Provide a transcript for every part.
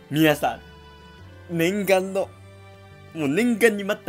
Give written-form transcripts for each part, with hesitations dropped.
皆さん、念願の、もう念願に待った、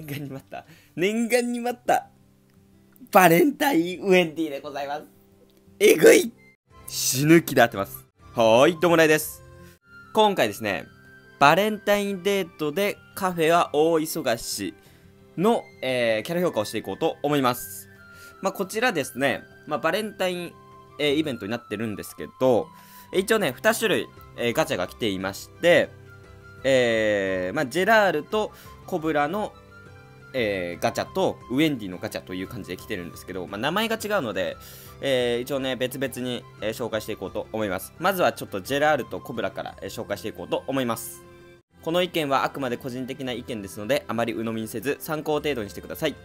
バレンタインウェンディでございます。えぐい、死ぬ気で合ってます。はーい、どうもないです。今回ですね、バレンタインデートでカフェは大忙しの、キャラ評価をしていこうと思います。こちらですね、バレンタイン、イベントになってるんですけど、一応ね、2種類、ガチャが来ていまして、ジェラールとコブラの、ガチャとウェンディのガチャという感じで来てるんですけど、名前が違うので、一応ね、別々に、紹介していこうと思います。まずはちょっとジェラールとコブラから、紹介していこうと思います。この意見はあくまで個人的な意見ですので、あまり鵜呑みにせず参考程度にしてください。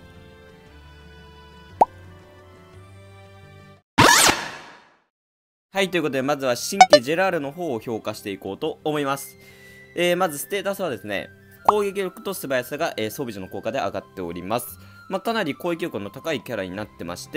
はい、ということでまずは新規ジェラールの方を評価していこうと思います。まずステータスはですね、攻撃力と素早さが、装備時の効果で上がっております。かなり攻撃力の高いキャラになってまして、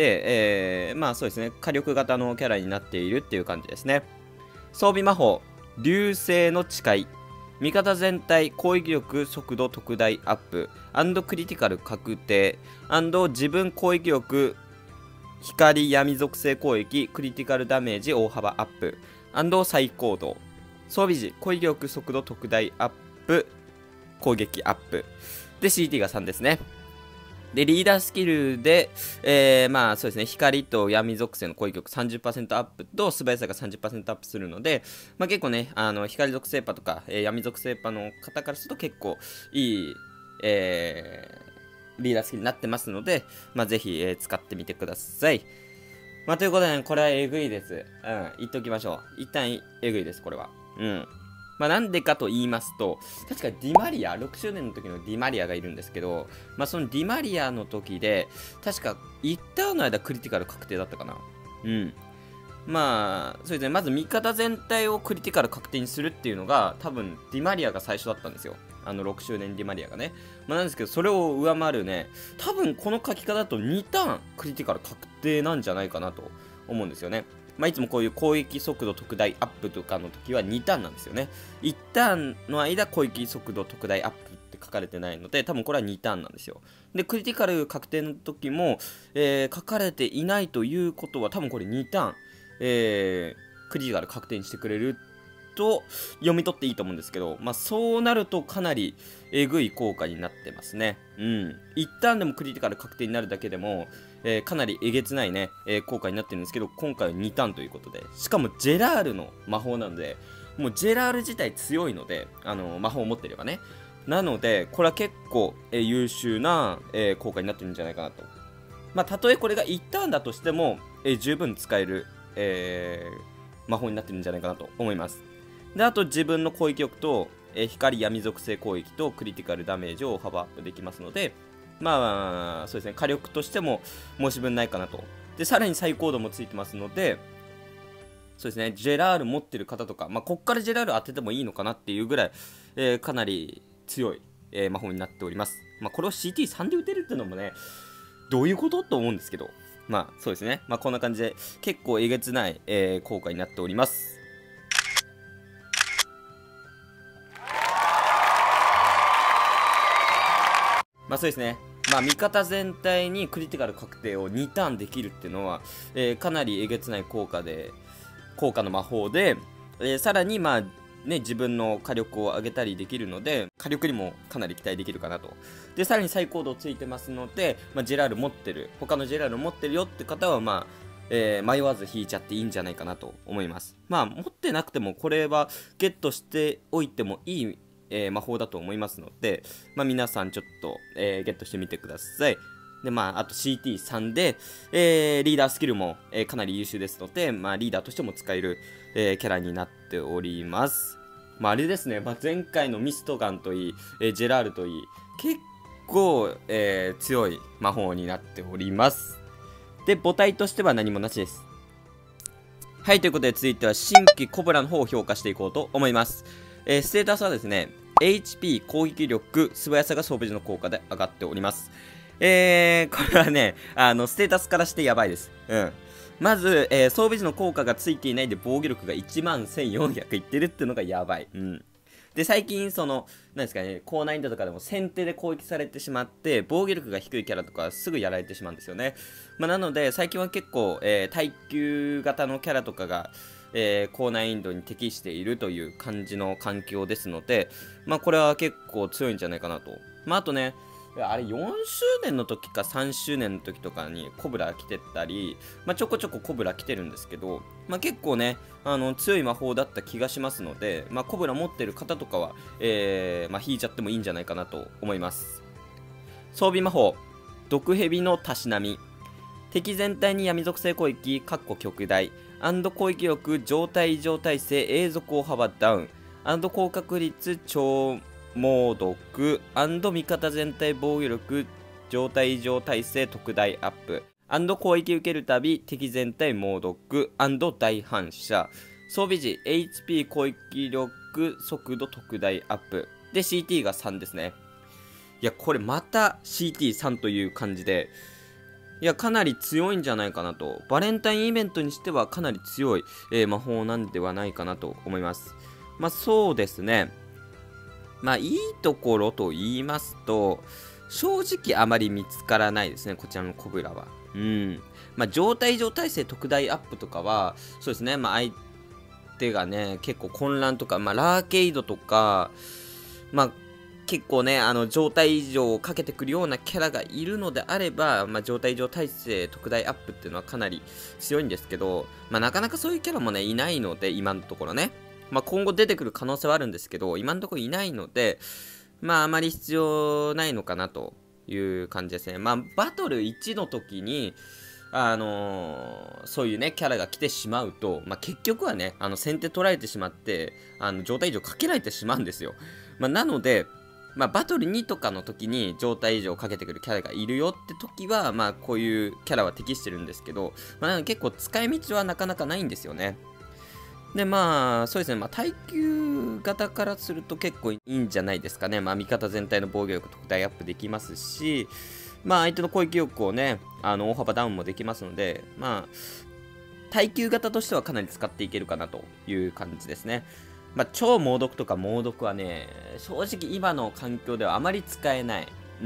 そうですね、火力型のキャラになっているっていう感じですね。装備魔法、流星の誓い。味方全体攻撃力速度特大アップ&クリティカル確定&自分攻撃力光闇属性攻撃クリティカルダメージ大幅アップ&最高度装備時攻撃力速度特大アップ攻撃アップで CT が3ですね。でリーダースキルで、そうですね、光と闇属性の攻撃力 30% アップと素早さが 30% アップするので、結構ね、光属性パとか、闇属性パの方からすると結構いい、リーダースキルになってますので、ぜひ、使ってみてください。ということでね、これはえぐいです。言っときましょう。一旦えぐいです、これは。なんでかと言いますと、確かディマリア、6周年の時のディマリアがいるんですけど、そのディマリアの時で、確か1ターンの間クリティカル確定だったかな。そうですね、まず味方全体をクリティカル確定にするっていうのが、多分ディマリアが最初だったんですよ。6周年ディマリアがね。なんですけど、それを上回るね、多分この書き方だと2ターンクリティカル確定なんじゃないかなと思うんですよね。いつもこういう攻撃速度特大アップとかの時は2ターンなんですよね。1ターンの間攻撃速度特大アップって書かれてないので、多分これは2ターンなんですよ。で、クリティカル確定の時も、書かれていないということは多分これ2ターン、クリティカル確定にしてくれると読み取っていいと思うんですけど、そうなるとかなりえぐい効果になってますね。1ターンでもクリティカル確定になるだけでも、かなりえげつないね、効果になってるんですけど、今回は2ターンということで、しかもジェラールの魔法なので、もうジェラール自体強いので、魔法を持ってればね。なので、これは結構、優秀な、効果になってるんじゃないかなと。たとえこれが1ターンだとしても、十分使える、魔法になってるんじゃないかなと思います。で、あと自分の攻撃力と、光闇属性攻撃とクリティカルダメージを幅アップできますので、そうですね、火力としても申し分ないかなと。で、さらに最高度もついてますので、そうですね、ジェラール持ってる方とか、こっからジェラール当ててもいいのかなっていうぐらい、かなり強い、魔法になっております。これを CT3 で打てるっていうのもね、どういうことと思うんですけど、そうですね、こんな感じで結構えげつない、効果になっております。そうですね。味方全体にクリティカル確定を2ターンできるっていうのは、かなりえげつない効果の魔法で、さらに自分の火力を上げたりできるので、火力にもかなり期待できるかなと。で、さらに最高度ついてますので、ジェラール持ってる、他のジェラール持ってるよって方は、迷わず引いちゃっていいんじゃないかなと思います。持ってなくてもこれはゲットしておいてもいい魔法だと思いますので、皆さんちょっと、ゲットしてみてください。で、あと CT3 で、リーダースキルも、かなり優秀ですので、リーダーとしても使える、キャラになっております。あれですね、前回のミストガンといい、ジェラールといい、結構、強い魔法になっております。で、母体としては何もなしです。はい、ということで続いては新規コブラの方を評価していこうと思います。ステータスはですね、HP 攻撃力素早さが装備時の効果で上がっております。これはね、ステータスからしてやばいです。 まず、装備時の効果がついていないで防御力が11400いってるっていうのがやばい。うん。で、最近、なんですかね、高難易度とかでも先手で攻撃されてしまって、防御力が低いキャラとかはすぐやられてしまうんですよね。まあ、なので、最近は結構、耐久型のキャラとかが、高難易度に適しているという感じの環境ですので、まあ、これは結構強いんじゃないかなと。まあ、あとね、あれ4周年の時か3周年の時とかにコブラ来てたり、まあ、ちょこちょこコブラ来てるんですけど、まあ、結構ね強い魔法だった気がしますので、まあ、コブラ持ってる方とかは、まあ、引いちゃってもいいんじゃないかなと思います。装備魔法毒蛇のたしなみ、敵全体に闇属性攻撃極大攻撃力状態異常耐性永続大幅ダウン高確率超猛毒味方全体防御力状態異常耐性特大アップ攻撃受けるたび敵全体猛毒大反射装備時 HP 攻撃力速度特大アップで CT が3ですね。いやこれまた CT3 という感じで、いやかなり強いんじゃないかなと。バレンタインイベントにしてはかなり強い、魔法なんではないかなと思います。まあそうですね、まあいいところと言いますと、正直あまり見つからないですね、こちらのコブラは。うん。まあ状態異常耐性特大アップとかは、そうですね、まあ相手がね、結構混乱とか、まあラーケイドとか、まあ結構ね、状態異常をかけてくるようなキャラがいるのであれば、まあ状態異常耐性特大アップっていうのはかなり強いんですけど、まあなかなかそういうキャラもね、いないので、今のところね。まあ、今後出てくる可能性はあるんですけど、今のところいないので、まあ、あまり必要ないのかなという感じですね。まあ、バトル1の時に、そういうね、キャラが来てしまうと、まあ、結局はね、先手取られてしまって、状態異常かけられてしまうんですよ。まあ、なので、まあ、バトル2とかの時に状態異常をかけてくるキャラがいるよって時は、まあ、こういうキャラは適してるんですけど、まあ、結構使い道はなかなかないんですよね。で、まあ、そうですね、まあ、耐久型からすると結構いいんじゃないですかね。まあ、味方全体の防御力特大アップできますし、まあ、相手の攻撃力をね、大幅ダウンもできますので、まあ、耐久型としてはかなり使っていけるかなという感じですね。まあ、超猛毒とか猛毒はね、正直今の環境ではあまり使えない。うん。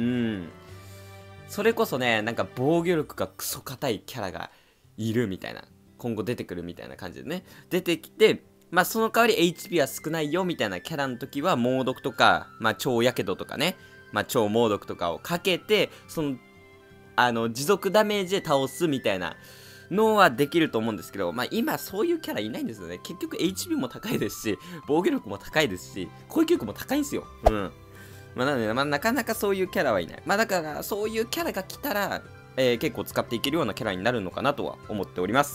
それこそね、なんか防御力がクソ硬いキャラがいるみたいな。今後出てくるみたいな感じでね、出てきて、まあその代わり HP は少ないよみたいなキャラの時は猛毒とか、まあ超やけどとかね、まあ超猛毒とかをかけて、持続ダメージで倒すみたいなのはできると思うんですけど、まあ今そういうキャラいないんですよね。結局 HP も高いですし、防御力も高いですし、攻撃力も高いんですよ。うん。まあなので、まあなかなかそういうキャラはいない。まあだからそういうキャラが来たら、結構使っていけるようなキャラになるのかなとは思っております。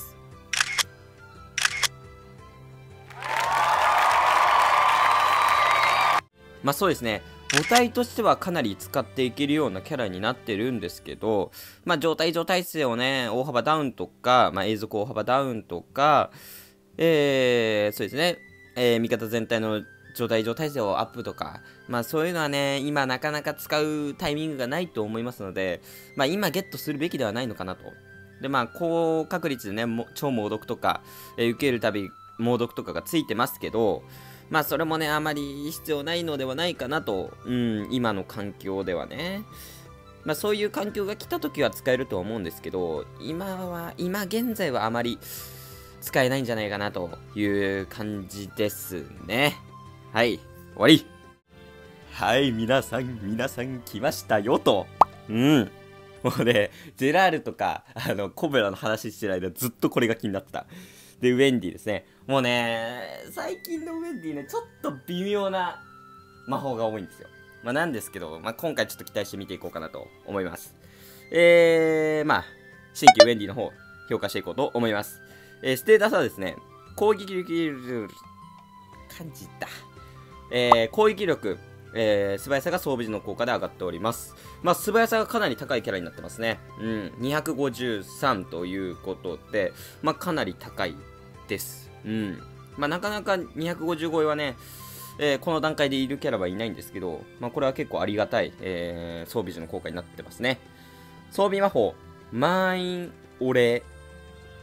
まあそうですね、母体としてはかなり使っていけるようなキャラになってるんですけど、まあ状態異常耐性をね、大幅ダウンとか、まあ永続大幅ダウンとか、そうですね、味方全体の状態異常耐性をアップとか、まあそういうのはね、今なかなか使うタイミングがないと思いますので、まあ今ゲットするべきではないのかなと。でまあ高確率でね、超猛毒とか、受けるたび猛毒とかがついてますけど、まあそれもね、あまり必要ないのではないかなと、今の環境ではね。まあそういう環境が来た時は使えるとは思うんですけど、今現在はあまり使えないんじゃないかなという感じですね。はい、終わり。はい、皆さん来ましたよと。もうね、ジェラールとか、コブラの話してる間ずっとこれが気になってた。で、ウェンディですね。もうね、最近のウェンディね、ちょっと微妙な魔法が多いんですよ。まあなんですけど、まあ今回ちょっと期待して見ていこうかなと思います。まあ、新規ウェンディの方、評価していこうと思います。ステータスはですね、攻撃力、感じた。攻撃力、素早さが装備時の効果で上がっております。まあ、素早さがかなり高いキャラになってますね。253ということで、まあ、かなり高いです。まあ、なかなか250超えはね、この段階でいるキャラはいないんですけど、まあ、これは結構ありがたい、装備時の効果になってますね。装備魔法、満員お礼。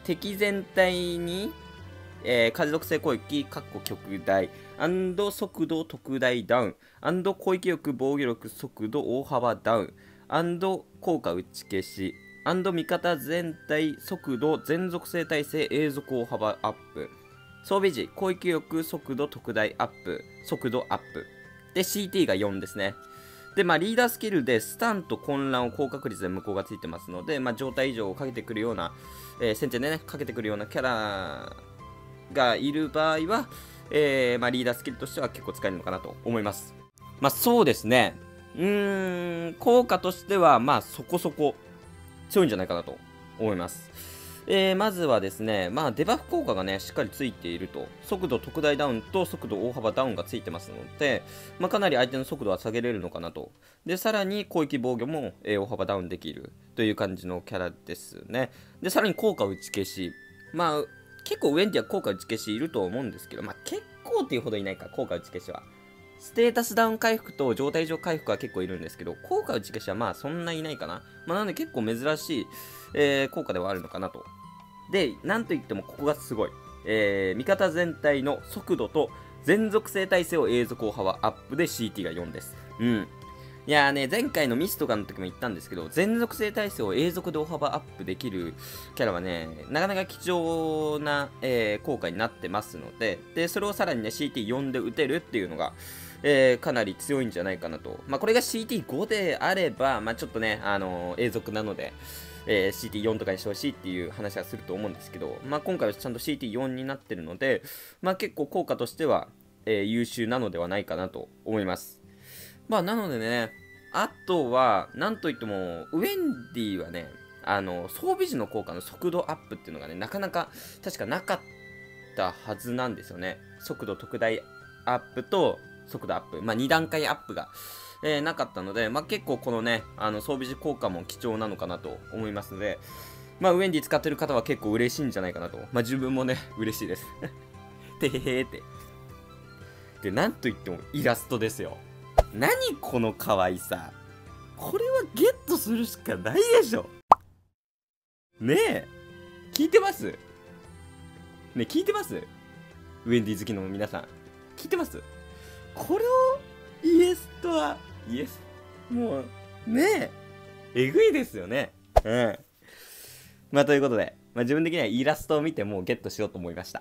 敵全体に、火属性攻撃、極大、速度特大ダウン、攻撃力、防御力、速度大幅ダウン、効果打ち消し、味方全体、速度、全属性耐性、永続大幅アップ。装備時、攻撃力、速度特大アップ、速度アップ。で、CT が4ですね。で、リーダースキルでスタンと混乱を高確率で無効がついてますので、状態異常をかけてくるような、先手でね、かけてくるようなキャラがいる場合は、リーダースキルとしては結構使えるのかなと思います。そうですね。効果としては、そこそこ強いんじゃないかなと思います。まずはですね、デバフ効果がね、しっかりついていると、速度特大ダウンと速度大幅ダウンがついてますので、かなり相手の速度は下げれるのかなと。で、さらに攻撃防御も、大幅ダウンできるという感じのキャラですね。で、さらに効果打ち消し。結構ウェンディは効果打ち消しいると思うんですけど、結構っていうほどいないか、効果打ち消しは。ステータスダウン回復と状態上回復は結構いるんですけど、効果打ち消しはそんないないかな。なので結構珍しい、効果ではあるのかなと。で、なんといってもここがすごい。味方全体の速度と全属性耐性を永続大幅アップで CT が4です。いやーね、前回のミスとかの時も言ったんですけど、全属性耐性を永続で大幅アップできるキャラはね、なかなか貴重な、効果になってますので、それをさらにね、CT4 で打てるっていうのが、かなり強いんじゃないかなと。これが CT5 であれば、ちょっとね、永続なので、CT4 とかにしてほしいっていう話はすると思うんですけど、今回はちゃんと CT4 になってるので、結構効果としては、優秀なのではないかなと思います。なのでね、あとは、なんといっても、ウェンディはね、装備時の効果の速度アップっていうのがね、なかなか、確かなかったはずなんですよね。速度特大アップと、速度アップ。2段階アップが、なかったので、結構このね、装備時効果も貴重なのかなと思いますので、ウェンディ使ってる方は結構嬉しいんじゃないかなと。自分もね、嬉しいです。てへへーって。で、なんといってもイラストですよ。何この可愛さ。これはゲットするしかないでしょ。ねえ。聞いてますねえ、聞いてますウェンディ好きの皆さん。聞いてますこれをイエスとは、イエス。もう、ねえ。えぐいですよね。ということで、自分的にはイラストを見てもうゲットしようと思いました。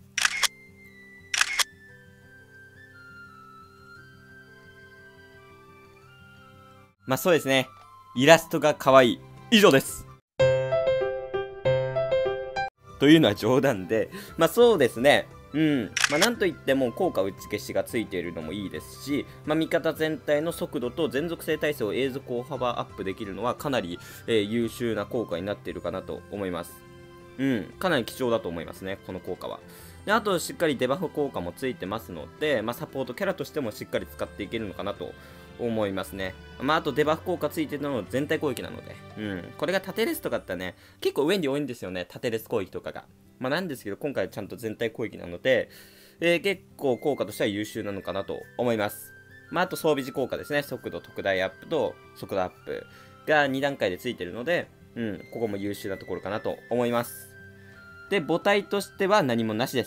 そうですね。イラストが可愛い。以上です。というのは冗談で、そうですね。なんといっても効果打ち消しがついているのもいいですし、味方全体の速度と全属性耐性を永続大幅アップできるのはかなり、優秀な効果になっているかなと思います。かなり貴重だと思いますね、この効果は。で、あとしっかりデバフ効果もついてますので、サポートキャラとしてもしっかり使っていけるのかなと思いますね。あとデバフ効果ついてるのは全体攻撃なので、これが縦レスとかだったらね、結構上に多いんですよね、縦レス攻撃とかが。なんですけど、今回はちゃんと全体攻撃なので、結構効果としては優秀なのかなと思います。あと装備時効果ですね、速度特大アップと速度アップが2段階でついてるので、ここも優秀なところかなと思います。で、母体としては何もなしです。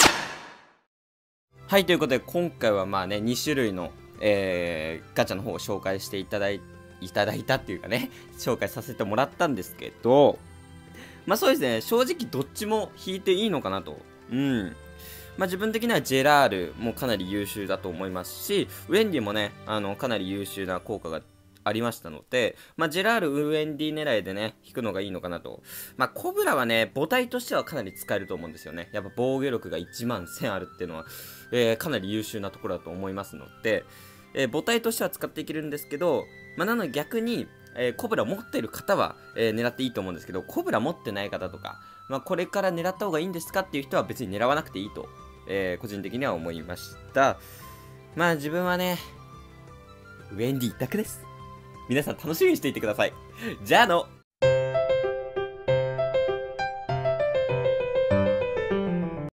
はい、ということで、今回は2種類の、ガチャの方を紹介していただいたっていうかね、紹介させてもらったんですけど、そうですね、正直どっちも引いていいのかなと。自分的にはジェラールもかなり優秀だと思いますし、ウェンディもね、かなり優秀な効果がありましたので、ジェラール、ウェンディ狙いでね、引くのがいいのかなと。コブラはね、母体としてはかなり使えると思うんですよね。やっぱ防御力が1万1000あるっていうのは、かなり優秀なところだと思いますので、母体としては使っていけるんですけど、なので逆に、コブラ持ってる方は、狙っていいと思うんですけど、コブラ持ってない方とか、これから狙った方がいいんですかっていう人は別に狙わなくていいと、個人的には思いました。自分はね、ウェンディ一択です。皆さん楽しみにしていてください。じゃあの